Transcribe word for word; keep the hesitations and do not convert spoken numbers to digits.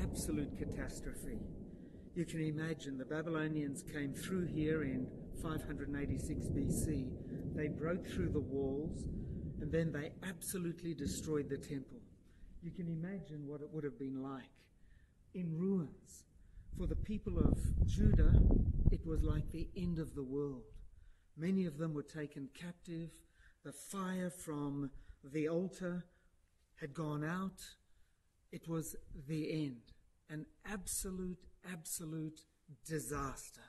absolute catastrophe. You can imagine the Babylonians came through here in five hundred eighty-six B C. They broke through the walls, and then they absolutely destroyed the temple. You can imagine what it would have been like in ruins. For the people of Judah, it was like the end of the world. Many of them were taken captive. The fire from the altar had gone out. It was the end. An absolute, absolute disaster.